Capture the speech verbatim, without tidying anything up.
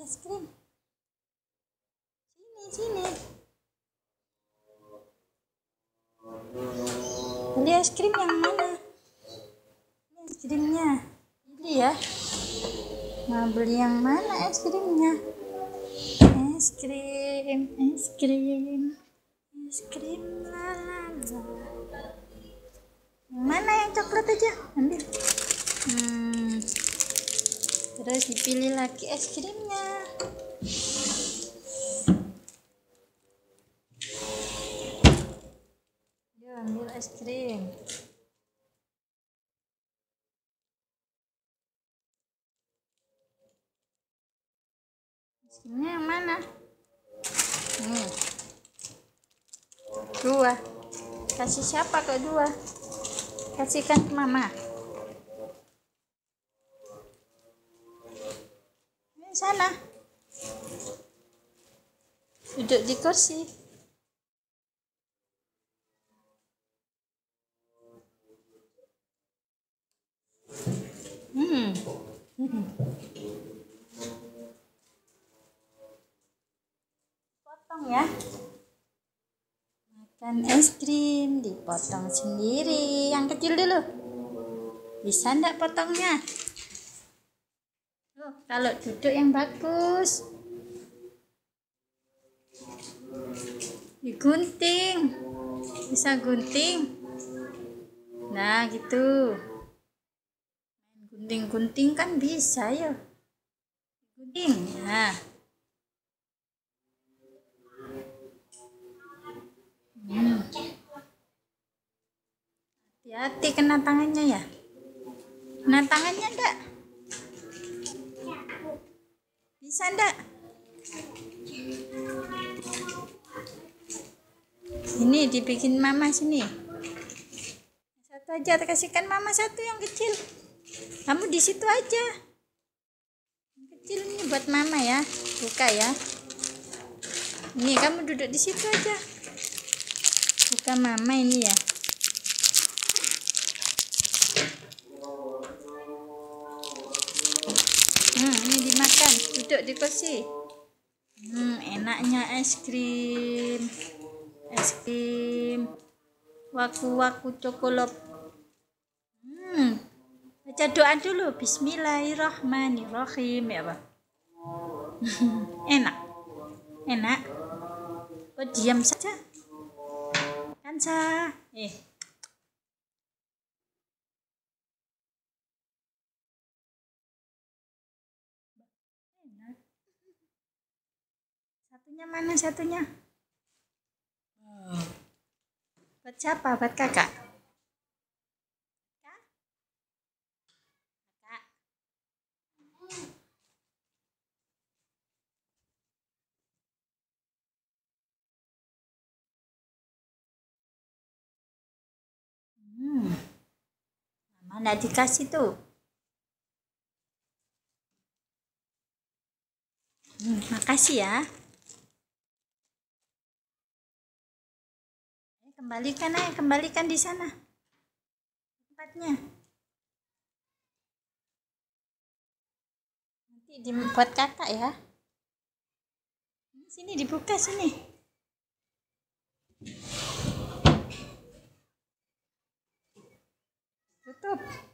es krim. Sini, sini. Beli es krim yang mana? Ini es krimnya. Ini ya. Mau beli yang mana es krimnya? Es krim, es krim, es krim lala. Yang mana yang coklat aja? Ambil. Hmm. Terus dipilih lagi es krimnya. Yuk ambil es krim. Es krimnya yang mana? Nih. Dua. Kasih siapa kok dua? Kasihkan ke mama. Ini sana. Duduk di kursi. Hmm. Potong ya. Makan es krim dipotong sendiri. Yang kecil dulu. Bisa enggak potongnya? Tuh, kalau duduk yang bagus. Digunting. Bisa gunting. Nah, gitu. Gunting-gunting kan bisa ya. Gunting. Nah. Hmm. Hati-hati kena tangannya ya. Kena tangannya enggak? Bisa enggak? Ini dibikin mama sini. Satu aja, kasihkan mama satu yang kecil. Kamu di situ aja. Yang kecil ini buat mama ya. Buka ya. Ini kamu duduk di situ aja. Buka mama ini ya. Hmm, ini dimakan. Duduk di kursi. Hmm, enaknya es krim. Es krim. Waku-waku cokolop. Hmm. Baca doa dulu. Bismillahirrahmanirrahim ya, Pak. Enak. Enak. Oh, diam saja. Kansa. Eh. Enak. Satunya mana satunya? Oh. Buat siapa? Buat kakak? Kakak? Kakak. Hmm. Mana dikasih tuh? Hmm, makasih ya. Kembalikan aja, kembalikan di sana tempatnya. Nanti dibuat kakak ya. Sini dibuka sini. Tutup.